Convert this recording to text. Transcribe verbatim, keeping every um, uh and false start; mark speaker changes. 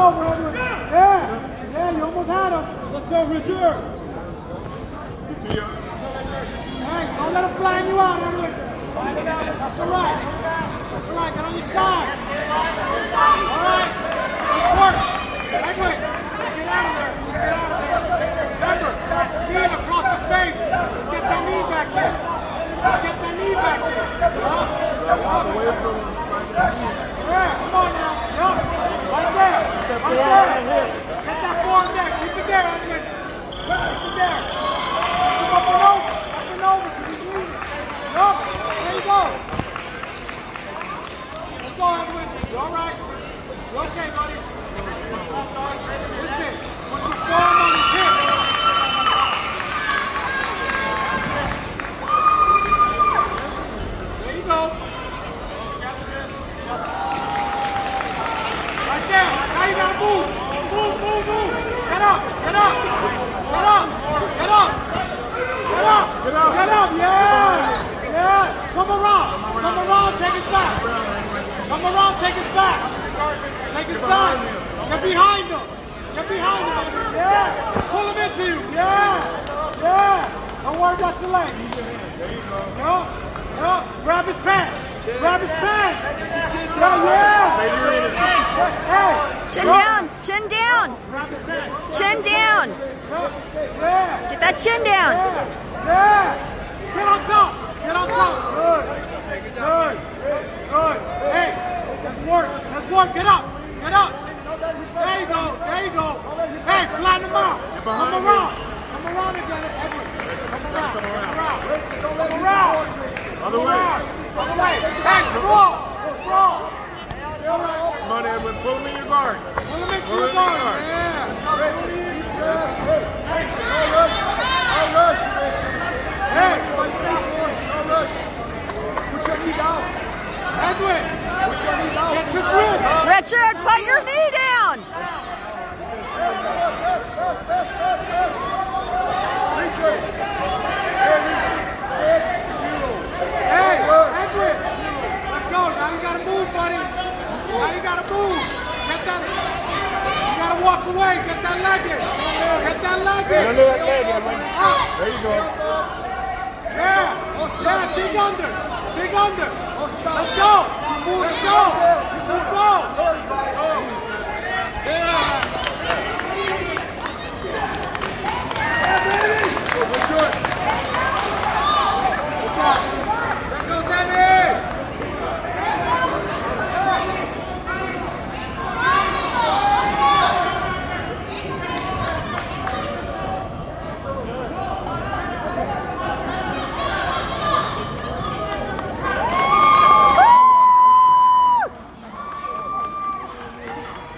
Speaker 1: over, Edwin. Yeah, yeah, you almost had him. Let's go, Richard. Hey, don't let him flying you out, Edwin. That's all right. That's all right. Get on your side. All right. Let's work. Edwin, let's get out of there. Let's get out of there. Remember, knee across the face. Let's get that knee back in. Let's get that knee back in. Huh? Yeah, come on now. Yup. Right there. Right there. Get that form there. Keep it there, Edwin. Keep it there. Push him up and over. Up and over. Keep it leaning. Yup. There you go. Let's go, Edwin. You all right? You okay, buddy? Listen. Put your form on his hip. There you go. Right there. Now you gotta move. Move, move, move. Get up. Get up. Get up. Get up. Get up. Get up. Get up. Yeah. Yeah. Come around. Come around. Take his back. Come around. Take his back. Take his back. Get behind him. Get behind him, Edwin. Yeah. Pull him into you. Yeah. Yeah. Don't worry about your leg.
Speaker 2: There you go.
Speaker 1: Yup. Yup. Grab his pants. Grab his pants. Yeah, yeah. Hey.
Speaker 3: Chin down. Chin down.
Speaker 1: Grab his pants.
Speaker 3: Chin down.
Speaker 1: Yeah.
Speaker 3: Get that chin down.
Speaker 1: Yeah. Yeah. Get on top. Get on top. Good. Good. Good. Hey. Let's work. Let's work. Get up. Get up. There you go. There you go. Hey, flatten him out. Come around. Come around again, Edwin. Come around. Come around. Come around.
Speaker 2: Other way.
Speaker 1: Other way. Hey, sprawl. Sprawl.
Speaker 2: Come on, Edwin. Pull him in your guard.
Speaker 1: Pull him into your guard. Yeah.
Speaker 4: No rush. No rush, Richard.
Speaker 1: Hey.
Speaker 4: No rush. Put your knee down.
Speaker 1: Edwin.
Speaker 4: Put your knee down.
Speaker 1: Get your grip.
Speaker 3: Richard, put your knee down.
Speaker 4: Pass, pass, pass, pass, pass, pass. Richard. Hey, Richard. Six, zero.
Speaker 1: Hey, Edwin. Let's go. Now you gotta move, buddy. Now you gotta move. Get that. You gotta walk away. Get that leg in. Get that leg in.
Speaker 2: Under that leg, Edwin.
Speaker 1: Up.
Speaker 2: There you go.
Speaker 1: Yeah. Yeah. Dig under. Dig under. Let's go. Let's go. Let's go.